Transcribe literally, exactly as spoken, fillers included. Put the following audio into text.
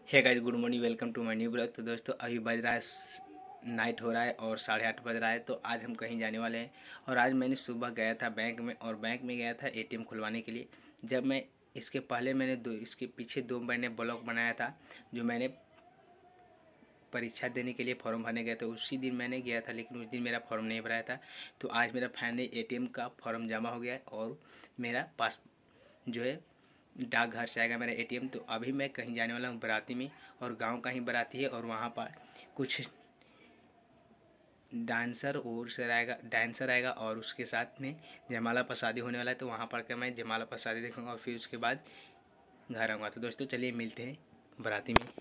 Hey guys, good morning, welcome to my new blog. तो दोस्तों अभी बज रहा है, नाइट हो रहा है और साढ़े आठ बज रहा है। तो आज हम कहीं जाने वाले हैं और आज मैंने सुबह गया था बैंक में और बैंक में गया था एटीएम खुलवाने के लिए। जब मैं इसके पहले मैंने दो इसके पीछे दो मैंने ब्लॉग बनाया था जो मैंने परीक्षा देने के लिए फॉर्म भरने गया था। उसी दिन मैंने गया था, लेकिन उस दिन मेरा फॉर्म नहीं भराया था। तो आज मेरा फाइनली एटीएम का फॉर्म जमा हो गया है और मेरा पास जो है डाकघर से आएगा मेरा एटीएम। तो अभी मैं कहीं जाने वाला हूँ बाराती में, और गांव का ही बाराती है और वहाँ पर कुछ डांसर और सर आएगा डांसर आएगा और उसके साथ में जयमाला प्रसादी होने वाला है। तो वहाँ पर के मैं जयमाला प्रसादी देखूँगा और फिर उसके बाद घर आऊँगा। तो दोस्तों चलिए मिलते हैं बाराती में।